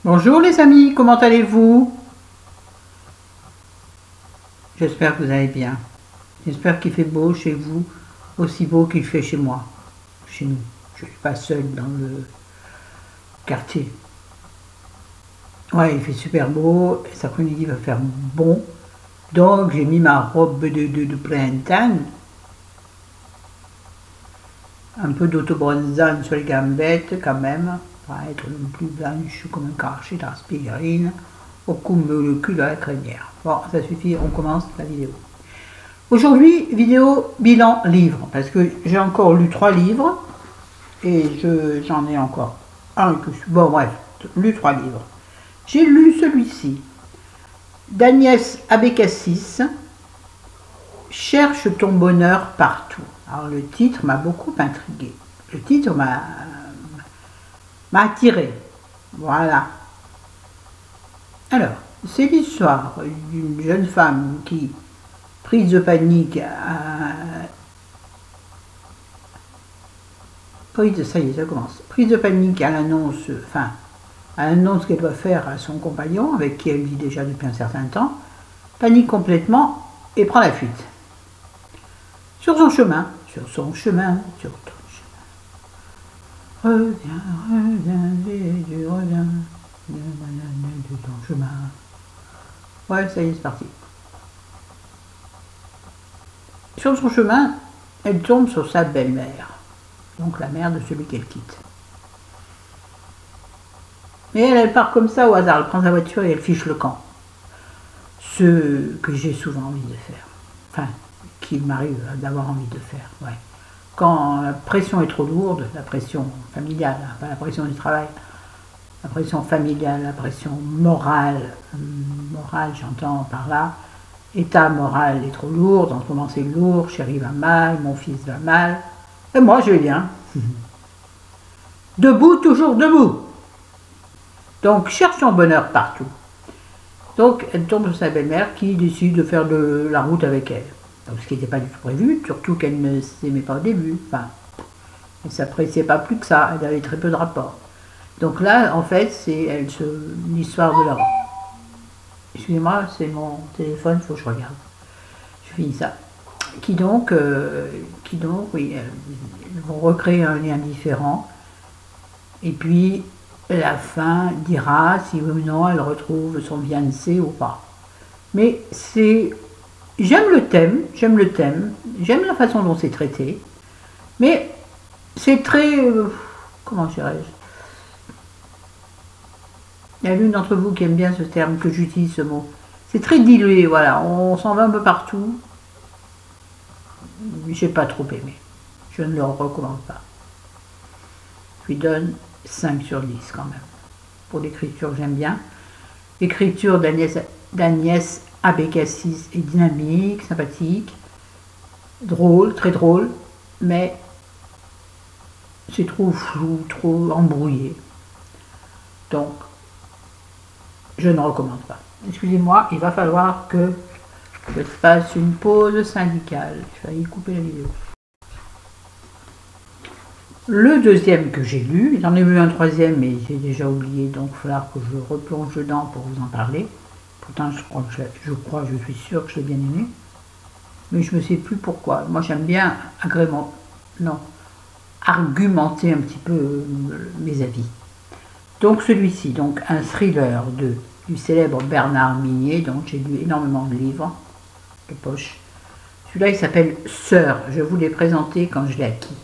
Bonjour les amis, comment allez-vous? J'espère que vous allez bien. J'espère qu'il fait beau chez vous, aussi beau qu'il fait chez moi, chez nous. Je ne suis pas seule dans le quartier. Ouais, il fait super beau, et cet après-midi va faire bon. Donc j'ai mis ma robe de printemps, un peu d'autobronzant sur les gambettes quand même, pour être le plus blanche comme un cachet d'aspirine, au cou le cul de la crinière. Bon, ça suffit, on commence la vidéo. Aujourd'hui, vidéo bilan livre, parce que j'ai encore lu 3 livres, et j'en ai encore un que je... Bon bref, lu 3 livres. J'ai lu celui-ci, d'Agnès Abécassis, Cherche ton bonheur partout. Alors le titre m'a beaucoup intrigué. Le titre m'a attiré. Voilà. Alors, c'est l'histoire d'une jeune femme qui, prise de panique, ça y est, ça commence. Prise de panique à l'annonce, à l'annonce qu'elle doit faire à son compagnon, avec qui elle vit déjà depuis un certain temps, panique complètement et prend la fuite. Sur son chemin, sur ton chemin, reviens, de ton chemin. Ouais, ça y est, c'est parti. Sur son chemin, elle tombe sur sa belle-mère, donc la mère de celui qu'elle quitte. Mais elle part comme ça au hasard, elle prend sa voiture et elle fiche le camp. Ce que j'ai souvent envie de faire. Enfin, qu'il m'arrive d'avoir envie de faire, ouais. Quand la pression est trop lourde, la pression familiale, pas la pression du travail, la pression familiale, la pression morale, j'entends par là, état moral est trop lourd, en ce moment c'est lourd, chérie va mal, mon fils va mal, et moi je vais bien. Debout, toujours debout. Donc cherche son bonheur partout. Donc elle tombe sur sa belle-mère qui décide de faire de la route avec elle. Donc ce qui n'était pas du tout prévu, surtout qu'elle ne s'aimait pas au début. Enfin, elle ne s'appréciait pas plus que ça, elle avait très peu de rapport. Donc là, en fait, c'est l'histoire de la route. Excusez-moi, c'est mon téléphone, il faut que je regarde. Je finis ça. Qui donc, oui, elles vont recréer un lien différent. Et puis, la fin dira si oui ou non elle retrouve son fiancé ou pas. Mais c'est... J'aime le thème, j'aime la façon dont c'est traité, mais c'est très... comment dirais-je? Il y a l'une d'entre vous qui aime bien ce terme, que j'utilise ce mot. C'est très dilué, voilà, on s'en va un peu partout. J'ai pas trop aimé. Je ne le recommande pas. Je lui donne 5 sur 10 quand même. Pour l'écriture, j'aime bien. L'écriture d'Agnès Abécassis est dynamique, sympathique, drôle, très drôle, mais c'est trop flou, trop embrouillé. Donc, je ne recommande pas. Excusez-moi, il va falloir que je fasse une pause syndicale. Je vais y couper la vidéo. Le deuxième que j'ai lu, j'en ai lu un troisième mais j'ai déjà oublié, donc il va falloir que je replonge dedans pour vous en parler. Pourtant, je suis sûre que je l'ai bien aimé. Mais je ne sais plus pourquoi. Moi, j'aime bien argumenter un petit peu mes avis. Donc celui-ci, donc un thriller du célèbre Bernard Minet, donc j'ai lu énormément de livres de poche. Celui-là, il s'appelle Sœur. Je vous l'ai présenté quand je l'ai acquis.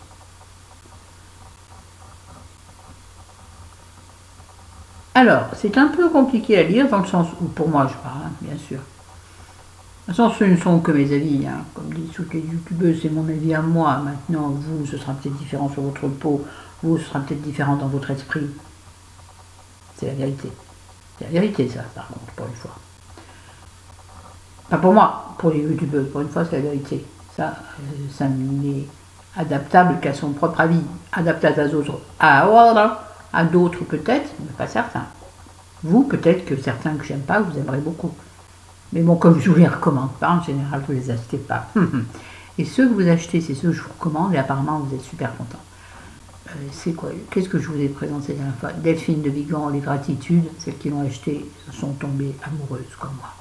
Alors, c'est un peu compliqué à lire, dans le sens où, pour moi, je parle, hein, bien sûr. De toute façon, ce ne sont que mes avis, hein. Comme disent toutes les youtubeuses, c'est mon avis à moi. Maintenant, vous, ce sera peut-être différent sur votre peau, vous, ce sera peut-être différent dans votre esprit. C'est la vérité. C'est la vérité, ça, par contre, pour une fois. Pas pour moi, pour les youtubeuses, pour une fois, c'est la vérité. Ça n'est adaptable qu'à son propre avis. Adaptable à d'autres peut-être, mais pas certains. Vous, peut-être que certains que j'aime pas, vous aimerez beaucoup. Mais bon, comme je ne vous les recommande pas, en général, vous ne les achetez pas. Et ceux que vous achetez, c'est ceux que je vous recommande, et apparemment, vous êtes super contents. c'est quoi? Qu'est-ce que je vous ai présenté la dernière fois? Delphine de Vigan, les gratitudes, celles qui l'ont acheté sont tombées amoureuses comme moi.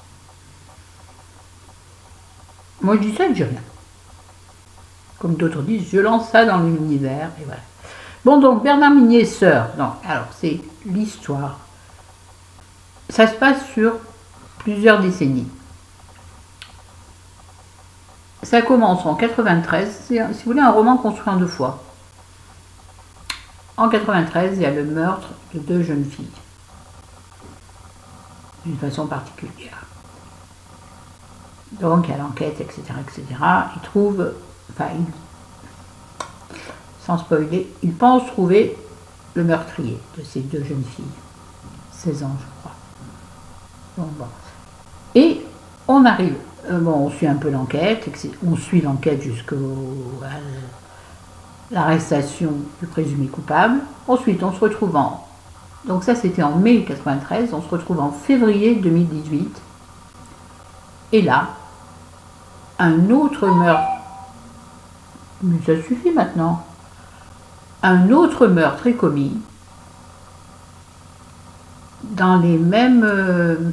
Moi je dis ça et je dis rien. Comme d'autres disent, je lance ça dans l'univers et voilà. Bon donc Bernard Minier, sœur. Non, alors c'est l'histoire. Ça se passe sur plusieurs décennies. Ça commence en 93, c'est, si vous voulez, un roman construit en 2 fois. En 93, il y a le meurtre de 2 jeunes filles, d'une façon particulière. Donc, il y a l'enquête, etc., etc. Il trouve, enfin, sans spoiler, il pense trouver le meurtrier de ces 2 jeunes filles. 16 ans, je crois. Donc, bon. Et on arrive, bon, on suit un peu l'enquête, on suit l'enquête jusqu'à l'arrestation du présumé coupable. Ensuite, on se retrouve en... Donc ça, c'était en mai 93. On se retrouve en février 2018. Et là, un autre meurtre... Mais ça suffit maintenant. Un autre meurtre est commis dans les mêmes...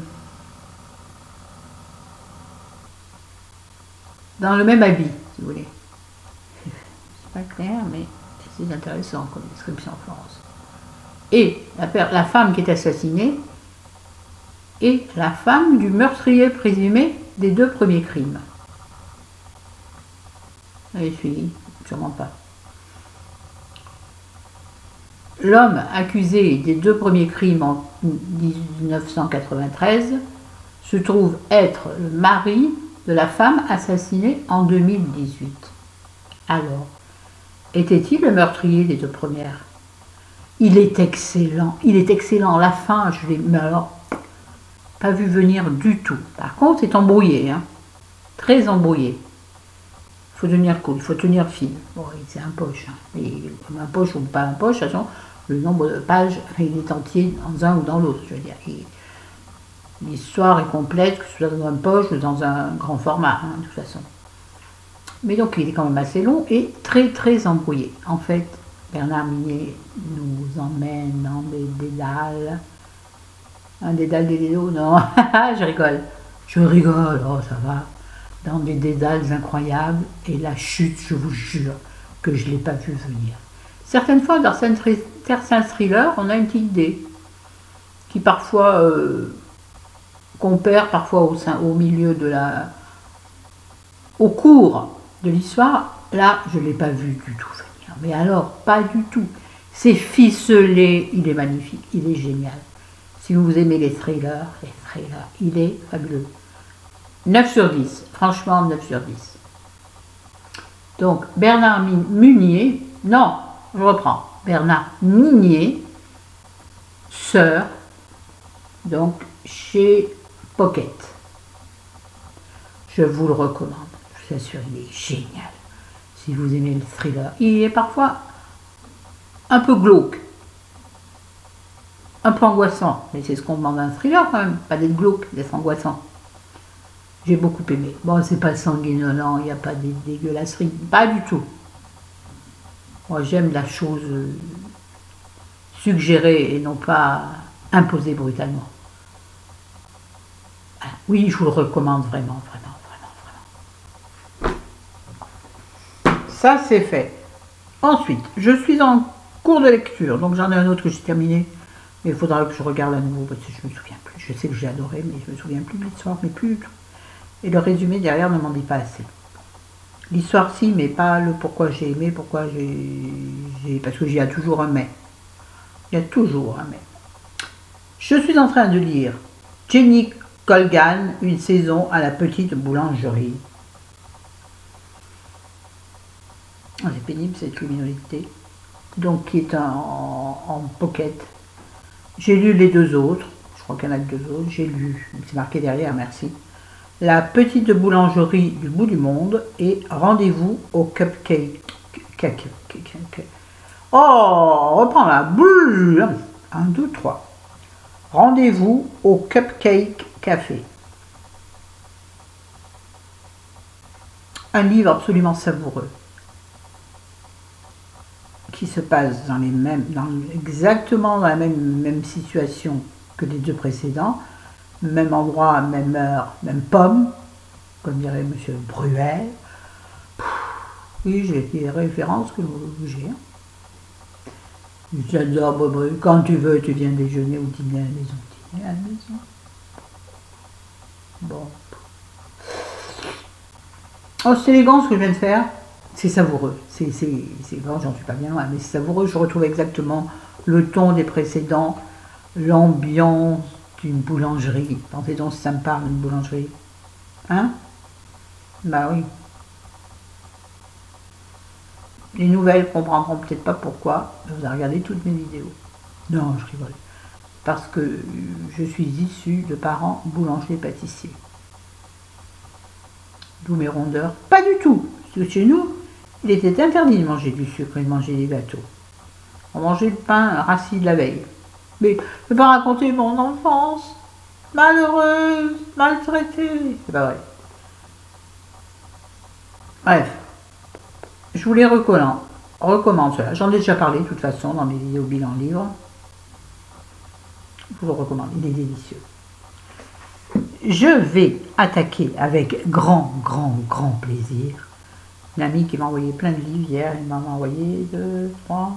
dans le même habit, si vous voulez. Pas clair, mais c'est intéressant comme description en Florence. Et la femme qui est assassinée est la femme du meurtrier présumé des 2 premiers crimes. Vous avez suivi? Sûrement pas. L'homme accusé des 2 premiers crimes en 1993 se trouve être le mari de la femme assassinée en 2018. Alors, était-il le meurtrier des 2 premières? Il est excellent, la fin, je l'ai, mais alors, pas vu venir du tout. Par contre, c'est embrouillé, hein, très embrouillé. Il faut tenir cool, il faut tenir fil. Bon, c'est un poche, hein. Et un poche ou pas un poche, de toute façon, le nombre de pages, il est entier dans un ou dans l'autre, je veux dire. L'histoire est complète, que ce soit dans un poche ou dans un grand format, hein, de toute façon. Mais donc il est quand même assez long et très très embrouillé. En fait, Bernard Minier nous emmène dans des dédales. Un dédale des dédos, non, je rigole. Je rigole, oh ça va. Dans des dédales incroyables. Et la chute, je vous jure que je ne l'ai pas vu venir. Certaines fois, dans certains thrillers, on a une petite idée. Qui parfois, qu'on perd parfois au milieu de la... au cours de l'histoire, là, je ne l'ai pas vu du tout venir. Mais alors, pas du tout. C'est ficelé, il est magnifique, il est génial. Si vous aimez les thrillers, il est fabuleux. 9 sur 10, franchement 9 sur 10. Donc, Bernard Munier, non, je reprends. Bernard Minier, sœur, donc chez Pocket. Je vous le recommande. Je vous assure, il est génial. Si vous aimez le thriller. Il est parfois un peu glauque. Un peu angoissant. Mais c'est ce qu'on demande à un thriller quand même. Pas d'être glauque, d'être angoissant. J'ai beaucoup aimé. Bon, c'est pas sanguinolent, il n'y a pas de dégueulasserie. Pas du tout. Moi, j'aime la chose suggérée et non pas imposée brutalement. Oui, je vous le recommande vraiment, vraiment, vraiment, vraiment. Ça, c'est fait. Ensuite, je suis en cours de lecture, donc j'en ai un autre que j'ai terminé, mais il faudra que je regarde à nouveau parce que je ne me souviens plus. Je sais que j'ai adoré, mais je ne me souviens plus de l'histoire, mais plus du tout. Et le résumé derrière ne m'en dit pas assez. L'histoire, si, mais pas le pourquoi j'ai aimé, pourquoi j'ai... Parce qu'il y a toujours un mais. Il y a toujours un mais. Je suis en train de lire Jenny Colgan, une saison à la petite boulangerie. Oh, c'est pénible cette criminalité. Donc, qui est en pocket. J'ai lu les 2 autres. Je crois qu'il y en a que 2 autres. J'ai lu, c'est marqué derrière, merci. La petite boulangerie du bout du monde et rendez-vous au cupcake. Oh, reprends la boule. 1, 2, 3. Rendez-vous au Cupcake Café. Un livre absolument savoureux qui se passe dans les mêmes, exactement dans la même situation que les deux précédents, même endroit, même heure, même pomme, comme dirait M. Bruel. Oui, j'ai des références que j'ai. J'adore Bobo. Quand tu veux, tu viens déjeuner ou dîner à la maison. Dîner à la maison. Bon. Oh, c'est élégant ce que je viens de faire. C'est savoureux. Bon, j'en suis pas bien loin, mais c'est savoureux. Je retrouve exactement le ton des précédents, l'ambiance d'une boulangerie. Pensez donc si ça me parle d'une boulangerie. Hein? Bah oui. Les nouvelles comprendront peut-être pas pourquoi. Vous avez regardé toutes mes vidéos. Non, je rigole. Parce que je suis issue de parents boulangers-pâtissiers. D'où mes rondeurs. Pas du tout. Parce que chez nous, il était interdit de manger du sucre et de manger des gâteaux. On mangeait le pain rassis de la veille. Mais je ne peux pas raconter mon enfance. Malheureuse, maltraitée. C'est pas vrai. Bref. Je vous les recommande cela. J'en ai déjà parlé de toute façon dans mes vidéos bilan livre. Je vous le recommande, il est délicieux. Je vais attaquer avec grand plaisir une amie qui m'a envoyé plein de livres hier. Elle m'a envoyé 2, 3,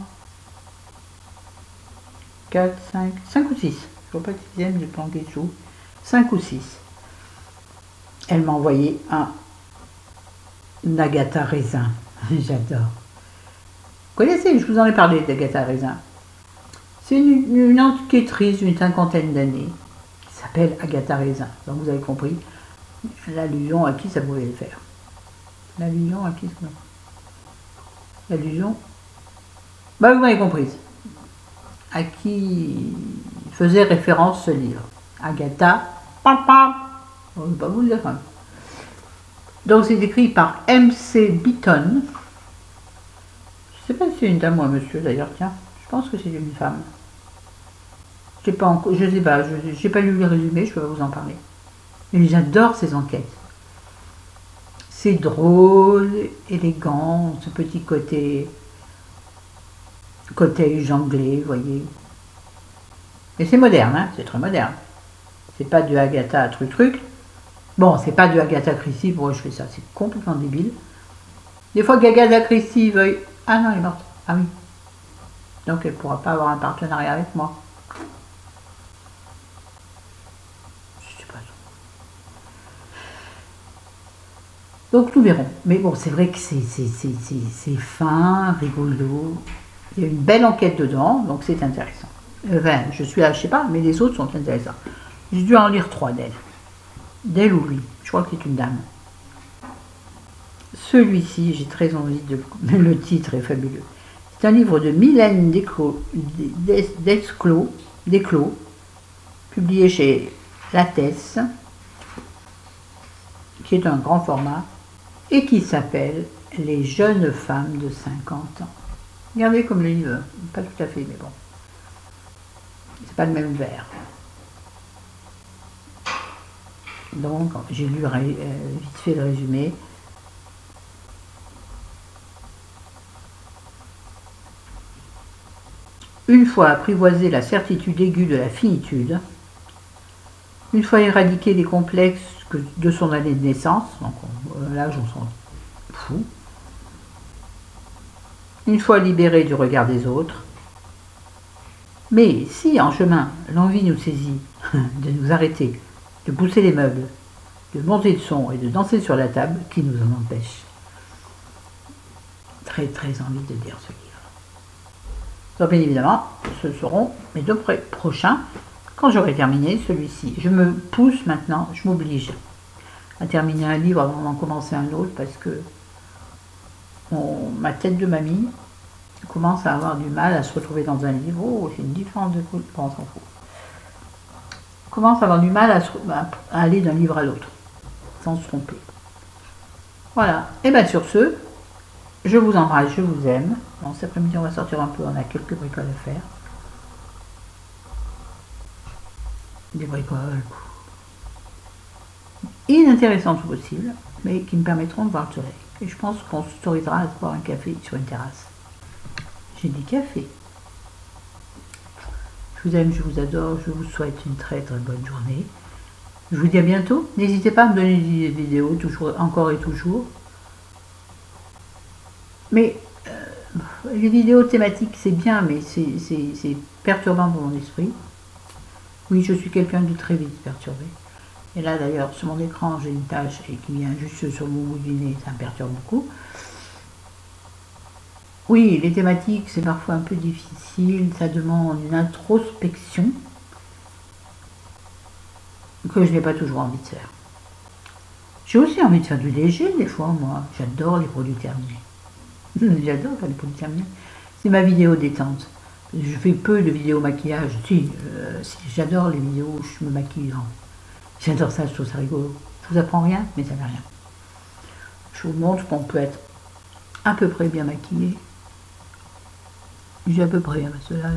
4, 5 ou 6. Je ne vois pas le 6e, j'ai planqué dessous. 5 ou 6. Elle m'a envoyé un Agatha Raisin. J'adore. Vous connaissez, je vous en ai parlé d'Agatha Raisin. C'est une enquêtrice d'une cinquantaine d'années qui s'appelle Agatha Raisin. Donc vous avez compris l'allusion à qui ça pouvait le faire. L'allusion à qui ça pouvait. L'allusion. Bah vous m'avez comprise. À qui faisait référence ce livre. Agatha. Papa. On ne va pas vous le dire quand même. Donc c'est écrit par M.C. Beaton. Je ne sais pas si c'est une dame ou un monsieur d'ailleurs, tiens. Je pense que c'est une femme. Je sais pas, j'ai pas lu le résumé, je peux vous en parler. Mais j'adore ces enquêtes. C'est drôle, élégant, ce petit côté anglais, vous voyez. Et c'est moderne, hein, c'est très moderne. C'est pas du Agatha truc. Bon, c'est pas du Agatha Christie, pourquoi je fais ça, c'est complètement débile. Des fois qu'Agatha Christie veuille... Ah non, elle est morte. Ah oui. Donc elle ne pourra pas avoir un partenariat avec moi. Je sais pas. Donc nous verrons. Mais bon, c'est vrai que c'est fin, rigolo. Il y a une belle enquête dedans, donc c'est intéressant. Enfin, je suis là, je sais pas, mais les autres sont intéressants. J'ai dû en lire 3 d'elle. D'elle ou lui. Je crois que c'est une dame. Celui-ci, j'ai très envie de... Le titre est fabuleux. C'est un livre de Mylène Desclos, publié chez Lattès, qui est un grand format, et qui s'appelle « Les jeunes femmes de 50 ans ». Regardez comme le livre, pas tout à fait, mais bon. C'est pas le même vers. Donc, j'ai lu vite fait le résumé. Une fois apprivoisé la certitude aiguë de la finitude, une fois éradiqué les complexes de son année de naissance, donc l'âge on s'en fout, une fois libéré du regard des autres, mais si en chemin l'envie nous saisit de nous arrêter, de pousser les meubles, de monter le son et de danser sur la table, qui nous en empêche? Très envie de lire ce livre. Donc bien évidemment, ce seront mes 2 prochains quand j'aurai terminé celui-ci. Je me pousse maintenant, je m'oblige à terminer un livre avant d'en commencer un autre parce que ma tête de mamie commence à avoir du mal à se retrouver dans un livre. Oh, c'est une différence de coups, on s'en fout. Commence à avoir du mal à aller d'un livre à l'autre, sans se tromper. Voilà, et bien sur ce, je vous embrasse, je vous aime. Bon, cet après-midi, on va sortir un peu, on a quelques bricoles à faire. Des bricoles inintéressantes possibles, mais qui me permettront de voir le soleil. Et je pense qu'on s'autorisera à se boire un café sur une terrasse. J'ai dit café. Je vous aime, je vous adore, je vous souhaite une très très bonne journée. Je vous dis à bientôt. N'hésitez pas à me donner des vidéos, toujours, encore et toujours. Mais les vidéos thématiques, c'est bien, mais c'est perturbant pour mon esprit. Oui, je suis quelqu'un de très vite perturbé. Et là, d'ailleurs, sur mon écran, j'ai une tache et qui vient juste sur mon bout du nez, ça me perturbe beaucoup. Oui, les thématiques, c'est parfois un peu difficile, ça demande une introspection que je n'ai pas toujours envie de faire. J'ai aussi envie de faire du léger, des fois, moi. J'adore les produits terminés. J'adore faire les produits terminés. C'est ma vidéo détente. Je fais peu de vidéos maquillage. Si, j'adore les vidéos où je me maquille. J'adore ça, je trouve ça rigolo. Je vous apprends rien, mais ça fait rien. Je vous montre qu'on peut être à peu près bien maquillé. J'ai à peu près, cela,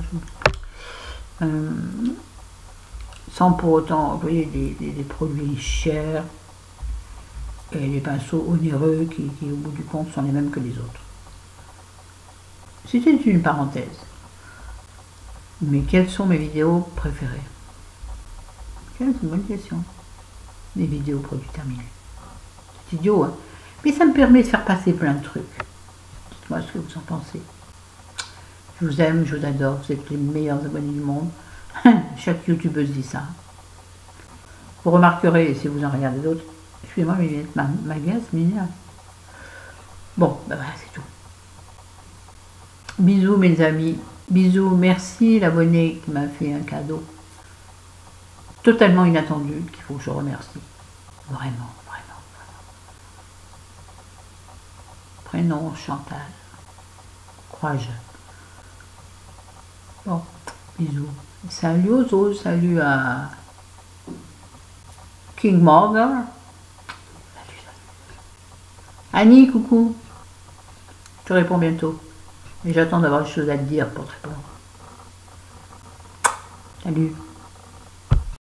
sans pour autant employer des produits chers et les pinceaux onéreux qui, au bout du compte, sont les mêmes que les autres. C'était une parenthèse. Mais quelles sont mes vidéos préférées? C'est une bonne question. Mes vidéos produits terminés. C'est idiot, hein? Mais ça me permet de faire passer plein de trucs. Dites-moi ce que vous en pensez. Je vous aime, je vous adore, vous êtes les meilleurs abonnés du monde. Chaque youtubeuse dit ça. Vous remarquerez, si vous en regardez d'autres, excusez-moi, mais ma glace m'énerve. Bon, ben voilà, c'est tout. Bisous mes amis, bisous, merci l'abonné qui m'a fait un cadeau totalement inattendu, qu'il faut que je remercie. Vraiment, vraiment, vraiment. Prénom Chantal. Courage. Bon, bisous. Salut aux autres, salut à King Morgan. Salut, salut. Annie, coucou. Je te réponds bientôt. Mais j'attends d'avoir des choses à te dire pour te répondre. Salut.